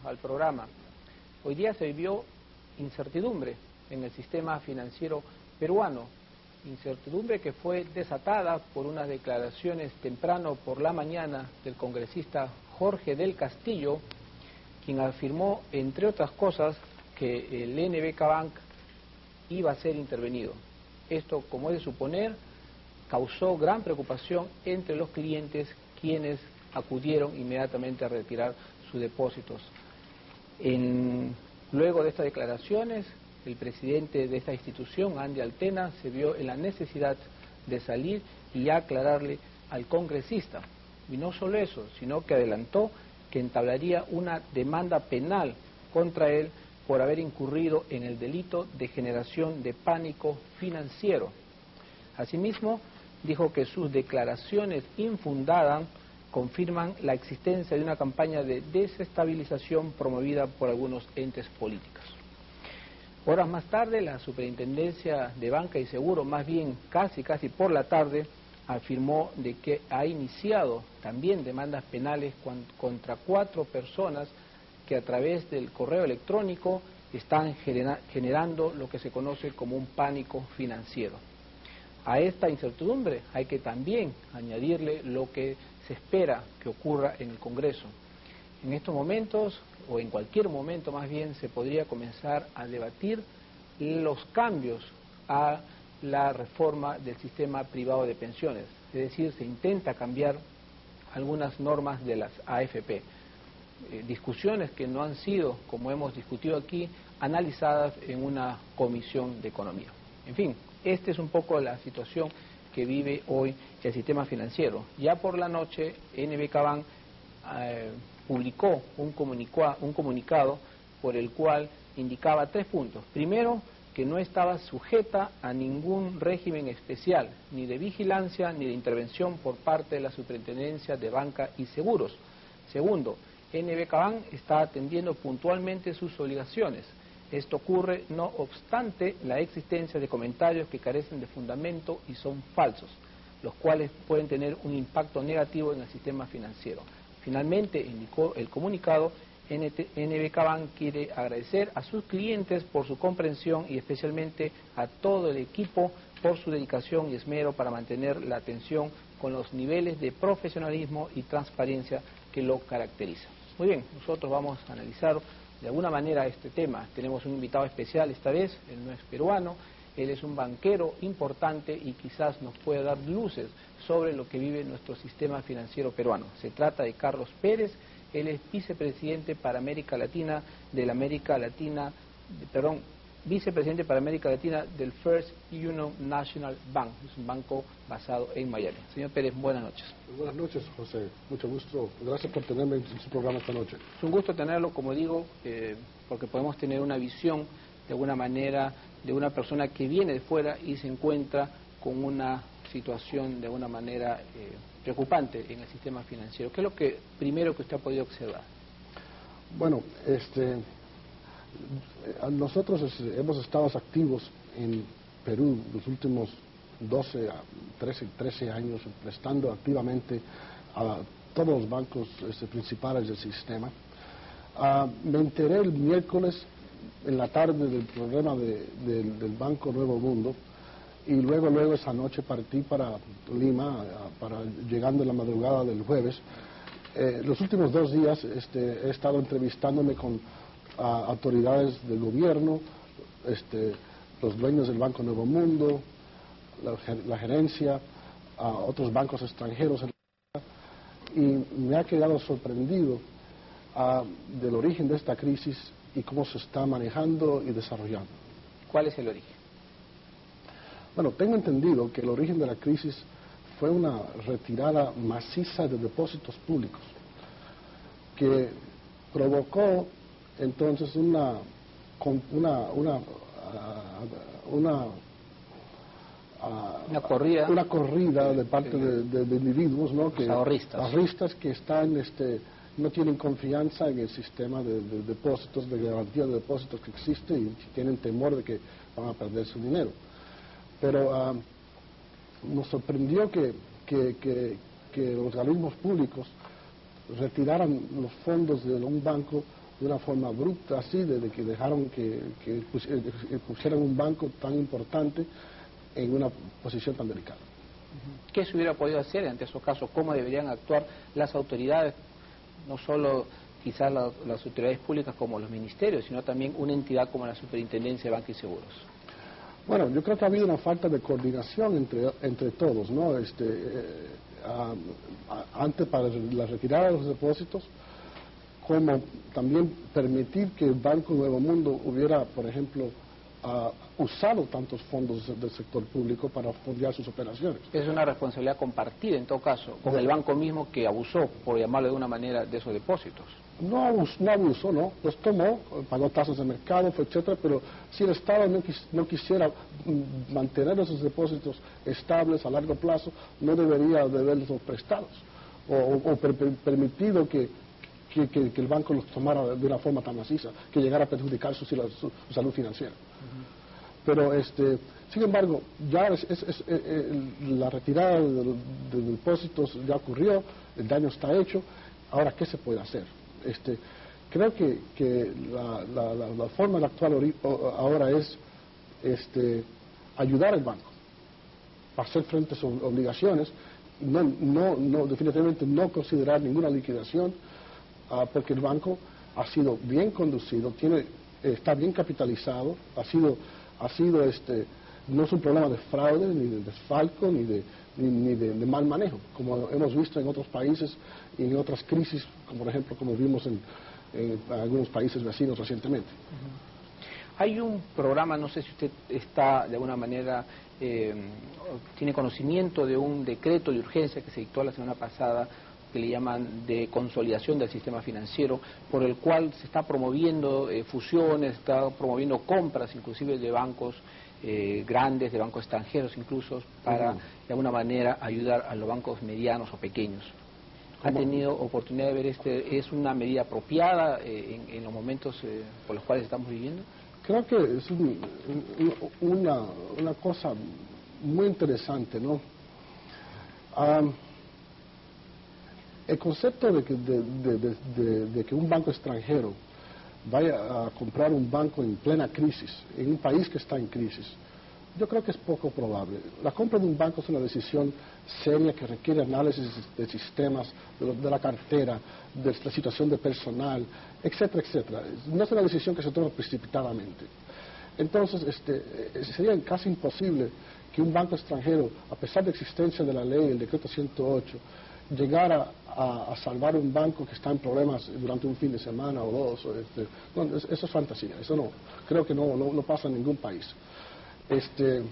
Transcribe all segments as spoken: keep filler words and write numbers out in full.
al programa. Hoy día se vivió incertidumbre en el sistema financiero peruano, incertidumbre que fue desatada por unas declaraciones temprano por la mañana del congresista Jorge del Castillo, quien afirmó, entre otras cosas, que el N B K Bank iba a ser intervenido. Esto, como es de suponer, causó gran preocupación entre los clientes, quienes acudieron inmediatamente a retirar sus depósitos. En, luego de estas declaraciones, el presidente de esta institución, Andy Altena, se vio en la necesidad de salir y aclararle al congresista. Y no solo eso, sino que adelantó que entablaría una demanda penal contra él por haber incurrido en el delito de generación de pánico financiero. Asimismo, dijo que sus declaraciones infundadas confirman la existencia de una campaña de desestabilización promovida por algunos entes políticos. Horas más tarde, la Superintendencia de Banca y Seguro, más bien casi casi por la tarde, afirmó de que ha iniciado también demandas penales contra cuatro personas que a través del correo electrónico están genera, generando lo que se conoce como un pánico financiero. A esta incertidumbre hay que también añadirle lo que se espera que ocurra en el Congreso. En estos momentos, o en cualquier momento más bien, se podría comenzar a debatir los cambios a la reforma del sistema privado de pensiones. Es decir, se intenta cambiar algunas normas de las A F P. Eh, discusiones que no han sido, como hemos discutido aquí, analizadas en una comisión de economía. En fin, esta es un poco la situación que vive hoy el sistema financiero. Ya por la noche, N B K Bank eh, publicó un, un comunicado por el cual indicaba tres puntos. Primero, que no estaba sujeta a ningún régimen especial, ni de vigilancia ni de intervención por parte de la Superintendencia de Banca y Seguros. Segundo, N B K Bank está atendiendo puntualmente sus obligaciones. Esto ocurre no obstante la existencia de comentarios que carecen de fundamento y son falsos, los cuales pueden tener un impacto negativo en el sistema financiero. Finalmente, indicó el comunicado, N B K Bank quiere agradecer a sus clientes por su comprensión y especialmente a todo el equipo por su dedicación y esmero para mantener la atención con los niveles de profesionalismo y transparencia que lo caracteriza. Muy bien, nosotros vamos a analizar de alguna manera este tema. Tenemos un invitado especial esta vez, él no es peruano, él es un banquero importante y quizás nos pueda dar luces sobre lo que vive nuestro sistema financiero peruano. Se trata de Carlos Pérez, él es vicepresidente para América Latina de la América Latina, perdón, vicepresidente para América Latina del First Union National Bank, es un banco basado en Miami. Señor Pérez, buenas noches. Buenas noches, José, mucho gusto, gracias por tenerme en su programa esta noche. Es un gusto tenerlo, como digo, eh, porque podemos tener una visión de alguna manera de una persona que viene de fuera y se encuentra con una situación de alguna manera eh, preocupante en el sistema financiero. ¿Qué es lo que primero que usted ha podido observar? Bueno, este, nosotros hemos estado activos en Perú los últimos doce a trece, trece años, prestando activamente a todos los bancos este, principales del sistema. Uh, me enteré el miércoles en la tarde del problema de, de, del Banco Nuevo Mundo y luego luego esa noche partí para Lima, para llegando en la madrugada del jueves. Eh, los últimos dos días este, he estado entrevistándome con uh, autoridades del gobierno, este, los dueños del Banco Nuevo Mundo, la, la gerencia, uh, otros bancos extranjeros, y me ha quedado sorprendido uh, del origen de esta crisis y cómo se está manejando y desarrollando. ¿Cuál es el origen? Bueno, tengo entendido que el origen de la crisis fue una retirada maciza de depósitos públicos que provocó entonces una una una una, una corrida una corrida de parte de, de, de individuos, ¿no? Que ahorristas. ahorristas que están este no tienen confianza en el sistema de, de depósitos, de garantía de depósitos que existe y tienen temor de que van a perder su dinero. Pero uh, nos sorprendió que, que, que, que los organismos públicos retiraran los fondos de un banco de una forma abrupta, así, desde que dejaron que, que pusieran un banco tan importante en una posición tan delicada. ¿Qué se hubiera podido hacer ante esos casos? ¿Cómo deberían actuar las autoridades, no solo quizás la, las autoridades públicas como los ministerios, sino también una entidad como la Superintendencia de Banca y Seguros? Bueno, yo creo que ha habido una falta de coordinación entre, entre todos, ¿no? Este, eh, a, a, antes para la retirada de los depósitos, como también permitir que el Banco Nuevo Mundo hubiera, por ejemplo, uh, usado tantos fondos del sector público para fondear sus operaciones. Es una responsabilidad compartida, en todo caso, con el banco mismo que abusó, por llamarlo de una manera, de esos depósitos. No abusó, no, abusó, no, los tomó, pagó tasas de mercado, etcétera, pero si el Estado no, quis, no quisiera mantener esos depósitos estables a largo plazo, no debería de haberlos prestados o, o, o per, per, permitido que, que, que, que el banco los tomara de una forma tan maciza, que llegara a perjudicar su, su, su salud financiera. Uh-huh. Pero, este, sin embargo, ya es, es, es, eh, la retirada de, de depósitos ya ocurrió, el daño está hecho, ahora, ¿qué se puede hacer? Este, creo que, que la, la, la, la forma de actuar ahora es este, ayudar al banco a hacer frente a sus obligaciones, no, no, no, definitivamente no considerar ninguna liquidación, uh, porque el banco ha sido bien conducido, tiene, está bien capitalizado, ha sido, ha sido este, no es un problema de fraude, ni de desfalco, ni de, ni, ni de, de mal manejo, como hemos visto en otros países y en otras crisis, como por ejemplo como vimos en, en algunos países vecinos recientemente. Uh-huh. Hay un programa, no sé si usted está de alguna manera, eh, tiene conocimiento de un decreto de urgencia que se dictó la semana pasada, que le llaman de consolidación del sistema financiero, por el cual se está promoviendo eh, fusiones, está promoviendo compras inclusive de bancos eh, grandes, de bancos extranjeros incluso, para uh-huh. de alguna manera ayudar a los bancos medianos o pequeños. ¿Ha tenido oportunidad de ver este? ¿Es una medida apropiada eh, en, en los momentos eh, por los cuales estamos viviendo? Creo que es un, un, una, una cosa muy interesante, ¿no? Um, el concepto de que, de, de, de, de, de que un banco extranjero vaya a comprar un banco en plena crisis, en un país que está en crisis, yo creo que es poco probable. La compra de un banco es una decisión seria que requiere análisis de sistemas, de, lo, de la cartera, de la situación de personal, etcétera, etcétera. No es una decisión que se toma precipitadamente. Entonces, este, sería casi imposible que un banco extranjero, a pesar de la existencia de la ley, el decreto ciento ocho, llegara a, a salvar un banco que está en problemas durante un fin de semana o dos. O este, no, eso es fantasía, eso no, creo que no, no, no pasa en ningún país. Este,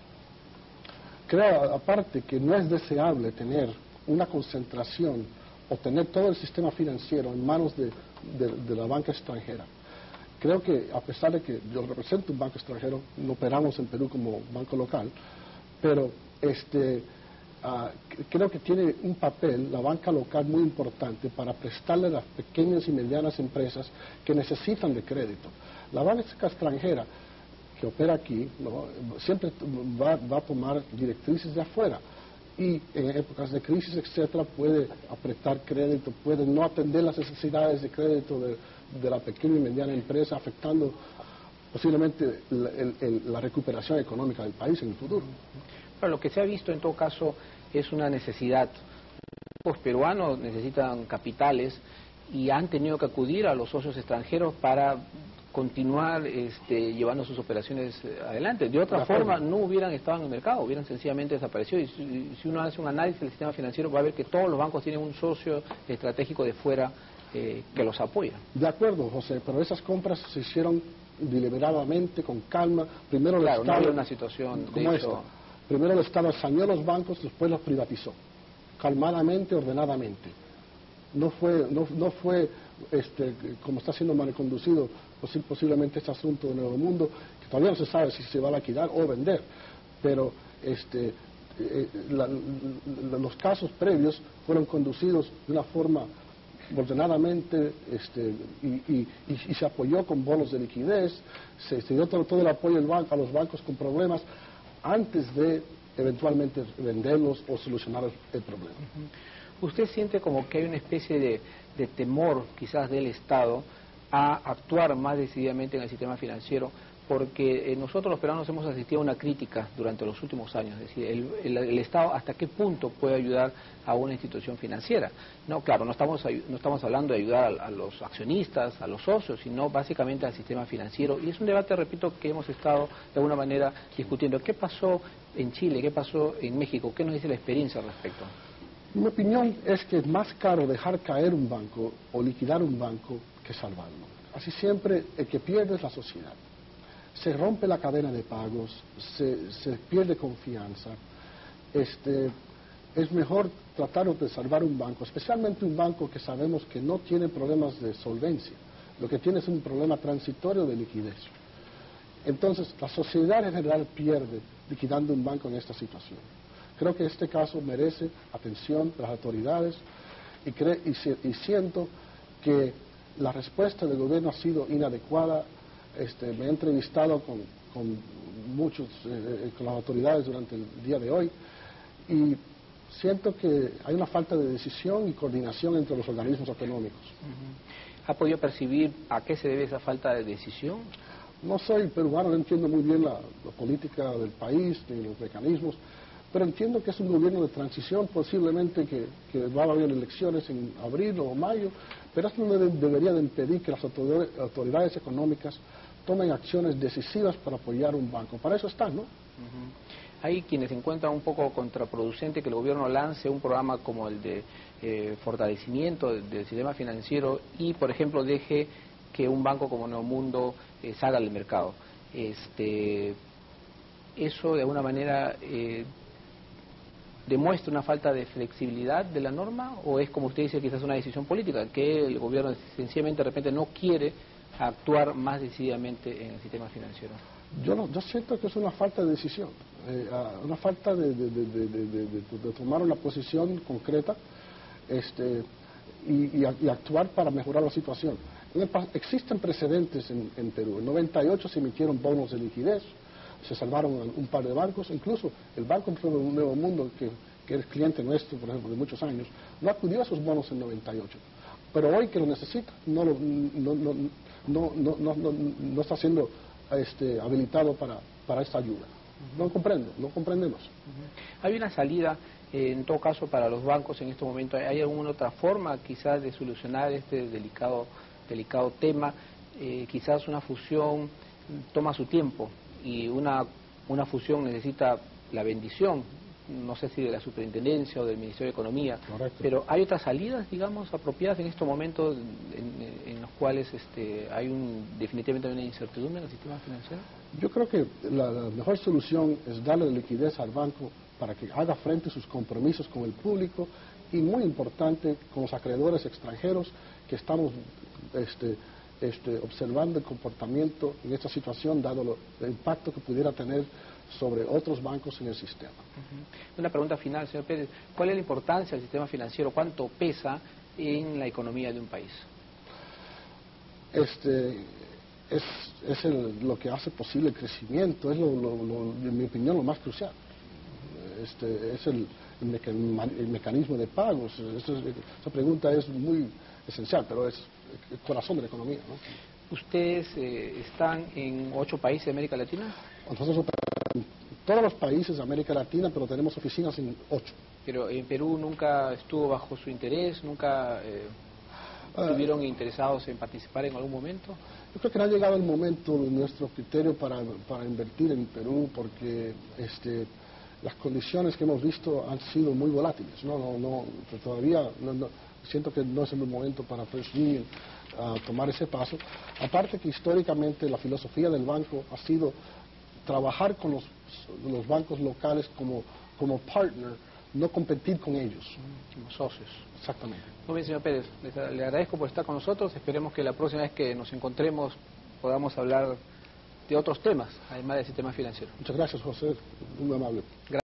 creo, aparte, que no es deseable tener una concentración o tener todo el sistema financiero en manos de, de, de la banca extranjera. Creo que, a pesar de que yo represento un banco extranjero, no operamos en Perú como banco local, pero este, uh, creo que tiene un papel la banca local muy importante para prestarle a las pequeñas y medianas empresas que necesitan de crédito. La banca extranjera que opera aquí, ¿no?, siempre va, va a tomar directrices de afuera y en épocas de crisis, etcétera, puede apretar crédito, puede no atender las necesidades de crédito de, de la pequeña y mediana empresa, afectando posiblemente la, el, el, la recuperación económica del país en el futuro. Pero lo que se ha visto en todo caso es una necesidad. Los peruanos necesitan capitales y han tenido que acudir a los socios extranjeros para continuar este, llevando sus operaciones adelante. De otra forma, no hubieran estado en el mercado, hubieran sencillamente desaparecido. Y si, si uno hace un análisis del sistema financiero, va a ver que todos los bancos tienen un socio estratégico de fuera eh, que los apoya. De acuerdo, José, pero esas compras se hicieron deliberadamente, con calma. Primero claro, el Estado, no había una situación como de esta. hecho... Primero el Estado saneó los bancos, después los privatizó, calmadamente, ordenadamente. No fue, no, no fue este, como está siendo mal conducido posiblemente este asunto de Nuevo Mundo, que todavía no se sabe si se va a liquidar o vender, pero este, eh, la, la, los casos previos fueron conducidos de una forma ordenadamente este, y, y, y, y se apoyó con bonos de liquidez, se, se dio todo, todo el apoyo del banco, a los bancos con problemas antes de eventualmente venderlos o solucionar el, el problema. Uh-huh. ¿Usted siente como que hay una especie de, de temor quizás del Estado a actuar más decididamente en el sistema financiero, porque eh, nosotros los peruanos hemos asistido a una crítica durante los últimos años, es decir, el, el, el Estado hasta qué punto puede ayudar a una institución financiera. No, claro, no estamos, no estamos hablando de ayudar a, a los accionistas, a los socios, sino básicamente al sistema financiero, y es un debate, repito, que hemos estado de alguna manera discutiendo. ¿Qué pasó en Chile? ¿Qué pasó en México? ¿Qué nos dice la experiencia al respecto? Mi opinión es que es más caro dejar caer un banco o liquidar un banco que salvarlo. Así siempre el que pierde es la sociedad. Se rompe la cadena de pagos, se, se pierde confianza. Este, es mejor tratar de salvar un banco, especialmente un banco que sabemos que no tiene problemas de solvencia. Lo que tiene es un problema transitorio de liquidez. Entonces, la sociedad en general pierde liquidando un banco en esta situación. Creo que este caso merece atención de las autoridades y, cre y, y siento que la respuesta del gobierno ha sido inadecuada. Este, me he entrevistado con, con muchos, eh, con las autoridades durante el día de hoy y siento que hay una falta de decisión y coordinación entre los organismos económicos. Uh-huh. ¿Ha podido percibir a qué se debe esa falta de decisión? No soy peruano, no entiendo muy bien la, la política del país ni los mecanismos, pero entiendo que es un gobierno de transición, posiblemente que, que va a haber elecciones en abril o mayo, pero esto no de, debería de impedir que las autoridades, autoridades económicas tomen acciones decisivas para apoyar un banco. Para eso están, ¿no? Uh-huh. Hay quienes encuentran un poco contraproducente que el gobierno lance un programa como el de eh, fortalecimiento del, del sistema financiero y, por ejemplo, deje que un banco como Neomundo eh, salga del mercado. Este, eso, de alguna manera, eh, ¿demuestra una falta de flexibilidad de la norma o es, como usted dice, quizás una decisión política, que el gobierno sencillamente de repente no quiere actuar más decididamente en el sistema financiero? Yo, no, yo siento que es una falta de decisión, eh, una falta de, de, de, de, de, de, de tomar una posición concreta este, y, y, y actuar para mejorar la situación. En el, existen precedentes en, en Perú. En noventa y ocho se emitieron bonos de liquidez, se salvaron un par de bancos, incluso el Banco Nuevo Mundo, que, que es cliente nuestro, por ejemplo, de muchos años, no acudió a esos bonos en noventa y ocho. Pero hoy que lo necesita, no, lo, no, no, no, no, no, no, no está siendo este, habilitado para, para esta ayuda. No comprendo, no comprendemos. Uh-huh. Hay una salida, eh, en todo caso, para los bancos en este momento. ¿Hay alguna otra forma quizás de solucionar este delicado, delicado tema? Eh, quizás una fusión toma su tiempo y una, una fusión necesita la bendición, no sé si de la superintendencia o del Ministerio de Economía. Correcto. Pero ¿hay otras salidas, digamos, apropiadas en estos momentos en, en los cuales este, hay un, definitivamente una incertidumbre en el sistema financiero? Yo creo que la, la mejor solución es darle liquidez al banco para que haga frente a sus compromisos con el público y, muy importante, con los acreedores extranjeros que estamos este, este, observando el comportamiento en esta situación, dado lo, el impacto que pudiera tener sobre otros bancos en el sistema. Uh-huh. Una pregunta final, señor Pérez. ¿Cuál es la importancia del sistema financiero? ¿Cuánto pesa en la economía de un país? Este, es es el, lo que hace posible el crecimiento, es, lo, lo, lo, en mi opinión, lo más crucial. Este, es el, el, meca, el mecanismo de pagos. Esa, esa pregunta es muy esencial, pero es el corazón de la economía, ¿no? ¿Ustedes eh, están en ocho países de América Latina? Nosotros operamos en todos los países de América Latina, pero tenemos oficinas en ocho. Pero en Perú nunca estuvo bajo su interés, nunca eh, estuvieron uh, interesados en participar en algún momento. Yo creo que no ha llegado el momento de nuestro criterio para, para invertir en Perú, porque este, las condiciones que hemos visto han sido muy volátiles. No, no, no, todavía no, no, siento que no es el momento para First Union uh, tomar ese paso. Aparte que históricamente la filosofía del banco ha sido trabajar con los, los bancos locales como, como partner, no competir con ellos. Como socios. Exactamente. Muy bien, señor Pérez, le, le agradezco por estar con nosotros. Esperemos que la próxima vez que nos encontremos podamos hablar de otros temas, además del sistema financiero. Muchas gracias, José. Muy amable. Gracias.